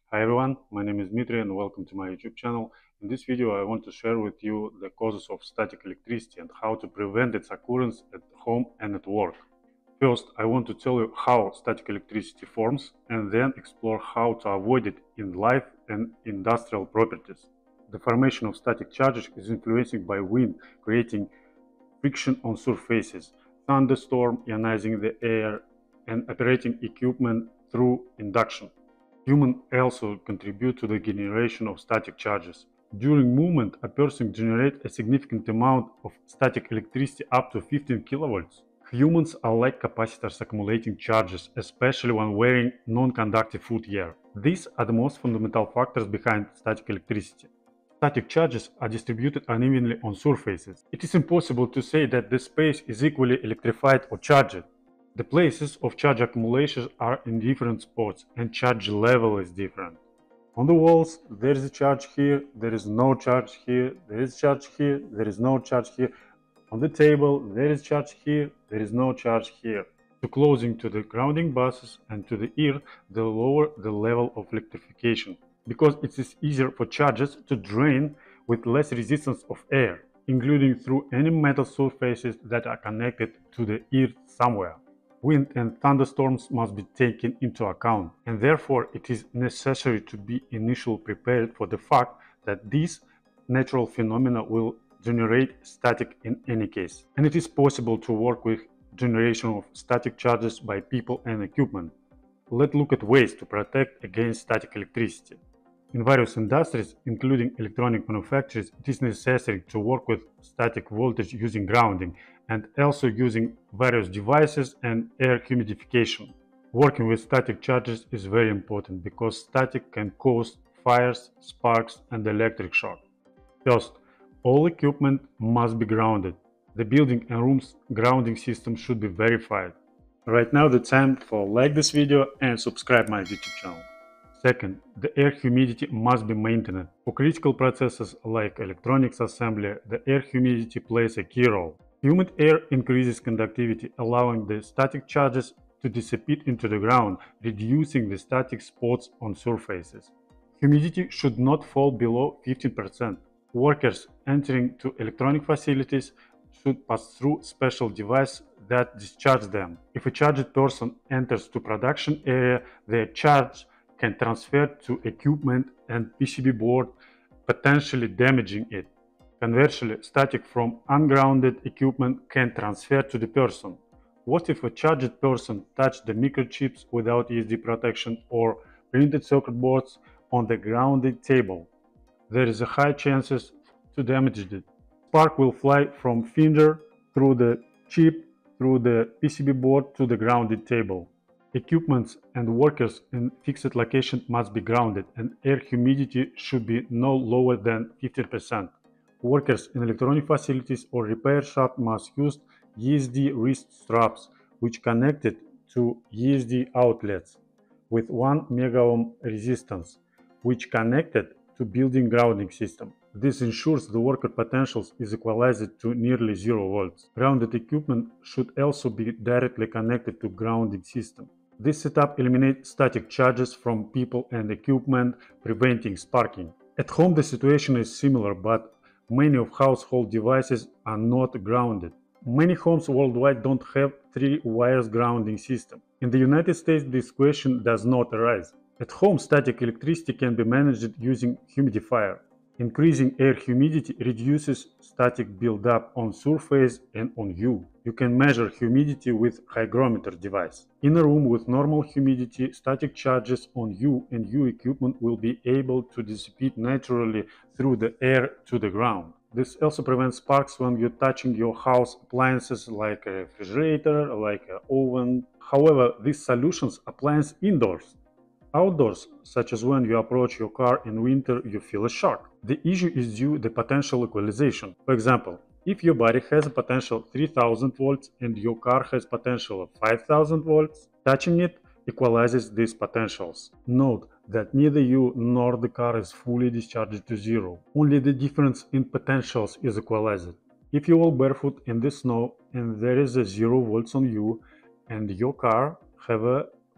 Hi everyone, my name is Dmitry and welcome to my YouTube channel. In this video I want to share with you the causes of static electricity and how to prevent its occurrence at home and at work. First, I want to tell you how static electricity forms and then explore how to avoid it in life and industrial properties. The formation of static charges is influenced by wind, creating friction on surfaces, thunderstorm ionizing the air, and operating equipment through induction. Humans also contribute to the generation of static charges. During movement, a person generates a significant amount of static electricity up to 15 kilovolts. Humans are like capacitors accumulating charges, especially when wearing non-conductive footwear. These are the most fundamental factors behind static electricity. Static charges are distributed unevenly on surfaces. It is impossible to say that the space is equally electrified or charged. The places of charge accumulation are in different spots and charge level is different. On the walls, there is a charge here, there is no charge here, there is charge here, there is no charge here. On the table, there is charge here, there is no charge here. The closing to the grounding buses and to the ear, the lower the level of electrification, because it is easier for charges to drain with less resistance of air, including through any metal surfaces that are connected to the ear somewhere. Wind and thunderstorms must be taken into account, and therefore it is necessary to be initially prepared for the fact that these natural phenomena will generate static in any case. And it is possible to work with generation of static charges by people and equipment. Let's look at ways to protect against static electricity. In various industries, including electronic manufacturers, it is necessary to work with static voltage using grounding and also using various devices and air humidification. Working with static charges is very important because static can cause fires, sparks, and electric shock. First, all equipment must be grounded. The building and room's grounding system should be verified. Right now the time for like this video and subscribe my YouTube channel. Second, the air humidity must be maintained. For critical processes like electronics assembly, the air humidity plays a key role. Humid air increases conductivity, allowing the static charges to dissipate into the ground, reducing the static spots on surfaces. Humidity should not fall below 15%. Workers entering to electronic facilities should pass through special devices that discharge them. If a charged person enters to production area, their charge can transfer to equipment and PCB board, potentially damaging it. Conversely, static from ungrounded equipment can transfer to the person. What if a charged person touched the microchips without ESD protection or printed circuit boards on the grounded table? There is a high chances to damage it. Spark will fly from finger through the chip, through the PCB board to the grounded table. Equipments and workers in fixed location must be grounded and air humidity should be no lower than 50%. Workers in electronic facilities or repair shop must use ESD wrist straps which connected to ESD outlets with 1 megaohm resistance, which connected to building grounding system. This ensures the worker potentials is equalized to nearly 0 volts. Grounded equipment should also be directly connected to grounding system. This setup eliminates static charges from people and equipment, preventing sparking. At home the situation is similar, but many of household devices are not grounded. Many homes worldwide don't have 3 wires grounding system. In the United States this question does not arise. At home static electricity can be managed using humidifier. Increasing air humidity reduces static buildup on surface and on you. You can measure humidity with hygrometer device. In a room with normal humidity, static charges on you and your equipment will be able to dissipate naturally through the air to the ground. This also prevents sparks when you're touching your house appliances like a refrigerator, like an oven. However, these solutions apply indoors. Outdoors, such as when you approach your car in winter, you feel a shock. The issue is due to the potential equalization. For example, if your body has a potential 3000 volts and your car has potential of 5000 volts, touching it equalizes these potentials. Note that neither you nor the car is fully discharged to zero. Only the difference in potentials is equalized. If you walk barefoot in the snow and there is a 0 volts on you and your car have a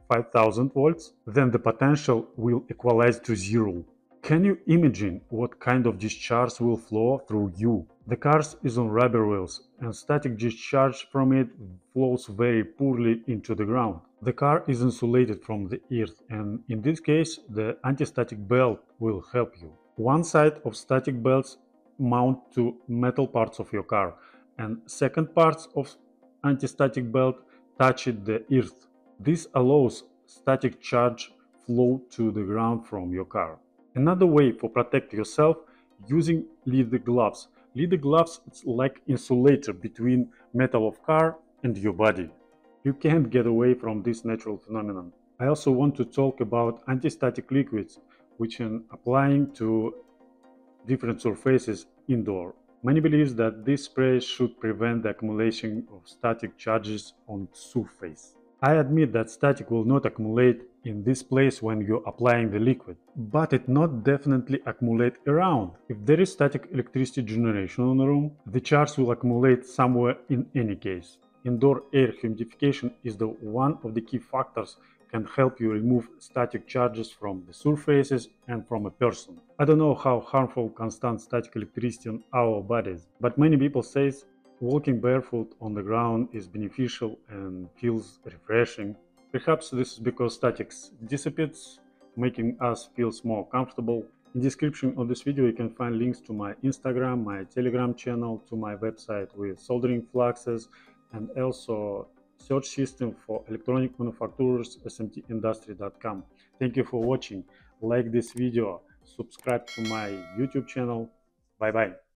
5000 volts, then the potential will equalize to zero. Can you imagine what kind of discharge will flow through you? The car is on rubber wheels, and static discharge from it flows very poorly into the ground. The car is insulated from the earth, and in this case, the antistatic belt will help you. One side of static belts mount to metal parts of your car, and second parts of antistatic belt touch the earth. This allows static charge flow to the ground from your car. Another way for protect yourself using leather gloves. Leather gloves it's like insulator between metal of car and your body. You can't get away from this natural phenomenon. I also want to talk about antistatic liquids which are applying to different surfaces indoor. Many believe that this spray should prevent the accumulation of static charges on surface. I admit that static will not accumulate in this place when you're applying the liquid, but it not definitely accumulate around. If there is static electricity generation in the room, the charge will accumulate somewhere in any case. Indoor air humidification is one of the key factors can help you remove static charges from the surfaces and from a person. I don't know how harmful constant static electricity on our bodies, but many people say walking barefoot on the ground is beneficial and feels refreshing. Perhaps this is because static dissipates, making us feel more comfortable. In the description of this video you can find links to my Instagram, my Telegram channel, to my website with soldering fluxes, and also search system for electronic manufacturers smtindustry.com. Thank you for watching. Like this video, subscribe to my YouTube channel. Bye bye.